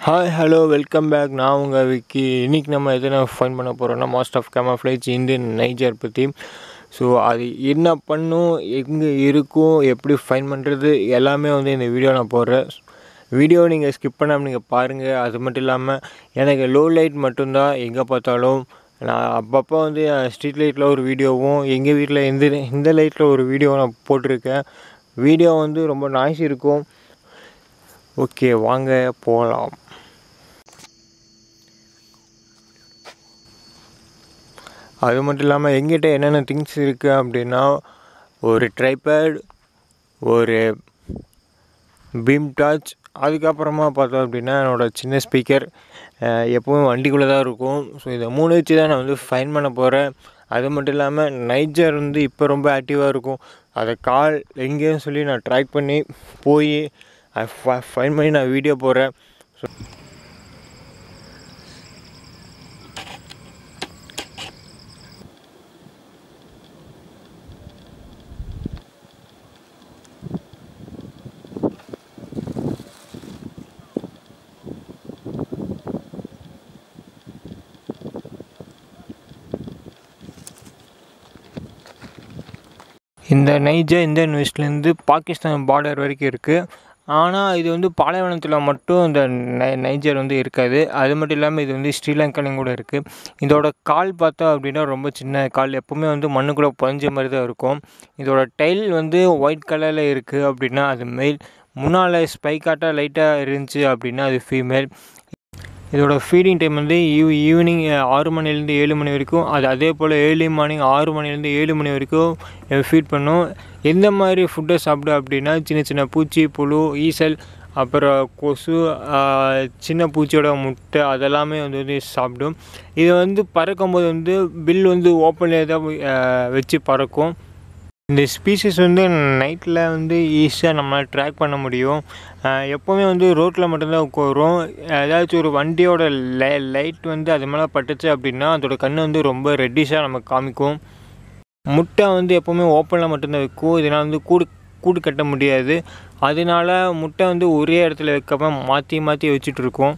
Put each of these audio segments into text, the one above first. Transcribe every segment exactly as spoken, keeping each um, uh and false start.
Hi hello welcome back. நான் உங்கள் விக்கி. இன்றைக்கி நம்ம எதனா ஃபைன் பண்ண போகிறோன்னா master of camouflage Indian nightjar பற்றி. ஸோ அது என்ன பண்ணும், எங்கே இருக்கும், எப்படி ஃபைன் பண்ணுறது எல்லாமே வந்து இந்த வீடியோ நான் போடுறேன். வீடியோ நீங்கள் ஸ்கிப் பண்ணாமல் நீங்கள் பாருங்கள். அது மட்டும் இல்லாமல் எனக்கு லோ லைட் மட்டும்தான் எங்கே பார்த்தாலும். நான் அப்பப்போ வந்து ஸ்ட்ரீட் லைட்டில் ஒரு வீடியோவும் எங்கள் வீட்டில் இந்த இந்த லைட்டில் ஒரு வீடியோ நான் போட்டிருக்கேன். வீடியோ வந்து ரொம்ப நாய்ஸ் இருக்கும். ஓகே, வாங்க போகலாம். அது மட்டும் இல்லாமல் எங்கிட்ட என்னென்ன திங்ஸ் இருக்குது அப்படின்னா, ஒரு ட்ரைபேட், ஒரு பீம் டார்ச், அதுக்கப்புறமா பார்த்தோம் அப்படின்னா என்னோடய சின்ன ஸ்பீக்கர் எப்போவும் வண்டிக்குள்ளே தான் இருக்கும். ஸோ இதை மூணு வச்சு தான் நான் வந்து ஃபைன் பண்ண போகிறேன். அது மட்டும் இல்லாமல் நைஜர் வந்து இப்போ ரொம்ப ஆக்டிவாக இருக்கும். அதை கால் எங்கேன்னு சொல்லி நான் ட்ராக் பண்ணி போய் ஃபைன் பண்ணி நான் வீடியோ போடுறேன். ஸோ இந்த நைஜர் இந்தியன் வெஸ்ட்லேருந்து பாகிஸ்தான் பார்டர் வரைக்கும் இருக்குது. ஆனால் இது வந்து பாலைவனத்தில் மட்டும் இந்த நை நைஜர் வந்து இருக்காது. அது மட்டும் இல்லாமல் இது வந்து ஸ்ரீலங்காலையும் கூட இருக்குது. இதோட கால் பார்த்தோம் அப்படின்னா ரொம்ப சின்ன கால், எப்போவுமே வந்து மண்ணுக்குள்ளே புதஞ்ச மாதிரி தான் இருக்கும். இதோட டைல் வந்து ஒயிட் கலரில் இருக்குது அப்படின்னா அது மெயில். முன்னால் ஸ்பைக்காட்டாக லைட்டாக இருந்துச்சு அப்படின்னா அது ஃபீமேல். இதோட ஃபீடிங் டைம் வந்து ஈவ் ஈவினிங் ஆறு மணிலேருந்து ஏழு மணி வரைக்கும். அது அதே போல் ஏர்லி மார்னிங் ஆறு மணிலேருந்து ஏழு மணி வரைக்கும் ஃபீட் பண்ணும். எந்த மாதிரி ஃபுட்டை சாப்பிடும் அப்படின்னா சின்ன சின்ன பூச்சி, புழு, ஈசல், அப்புறம் கொசு, சின்ன பூச்சியோட முட்டை, அதெல்லாமே வந்து வந்து சாப்பிடும். இது வந்து பறக்கும்போது வந்து பில் வந்து ஓப்பன்லேயே தான் வச்சு பறக்கும். இந்த ஸ்பீஷிஸ் வந்து நைட்டில் வந்து ஈஸியாக நம்மளால் ட்ராக் பண்ண முடியும். எப்போவுமே வந்து ரோட்டில் மட்டும்தான் உட்காரும். ஏதாச்சும் ஒரு வண்டியோட லை லைட் வந்து அது மேலே பட்டுச்சு அப்படின்னா அதோட கண் வந்து ரொம்ப ரெட்டிஷாக நமக்கு காமிக்கும். முட்டை வந்து எப்போவுமே ஓப்பனில் மட்டும்தான் வைக்கும். இதனால் வந்து கூடு கூடு கட்ட முடியாது. அதனால முட்டை வந்து ஒரே இடத்துல வைக்காம மாற்றி மாற்றி வச்சுட்ருக்கோம்.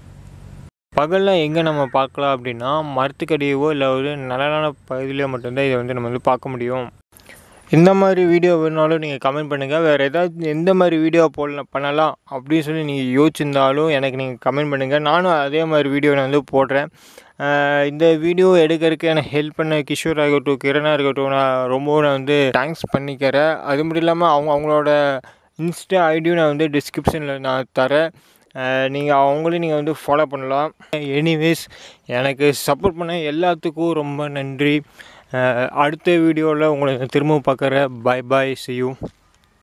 பகலில் எங்கே நம்ம பார்க்கலாம் அப்படின்னா மரத்துக்கடியவோ இல்லை ஒரு நிழலான பகுதியிலையோ மட்டும்தான் இதை வந்து நம்ம வந்து பார்க்க முடியும். இந்த மாதிரி வீடியோ வேணுனாலும் நீங்கள் கமெண்ட் பண்ணுங்கள். வேறு ஏதாவது எந்த மாதிரி வீடியோ போடலாம் பண்ணலாம் அப்படின்னு சொல்லி நீங்கள் யோசிச்சிருந்தாலும் எனக்கு நீங்கள் கமெண்ட் பண்ணுங்கள். நானும் அதே மாதிரி வீடியோ நான் வந்து போடுறேன். இந்த வீடியோ எடுக்கிறதுக்கு எனக்கு ஹெல்ப் பண்ண கிஷோர் ஆகட்டும், கிரணா இருக்கட்டும், நான் ரொம்பவும் நான் வந்து தேங்க்ஸ் பண்ணிக்கிறேன். அது மட்டும் இல்லாமல் அவங்க அவங்களோட இன்ஸ்டா ஐடியும் நான் வந்து டிஸ்கிரிப்ஷனில் நான் தரேன். நீங்கள் அவங்களையும் நீங்கள் வந்து ஃபாலோ பண்ணலாம். எனிவேஸ், எனக்கு சப்போர்ட் பண்ண எல்லாத்துக்கும் ரொம்ப நன்றி. அடுத்த வீடியோவில் உங்களை திரும்பவும் பார்க்குறேன். Bye bye, see you.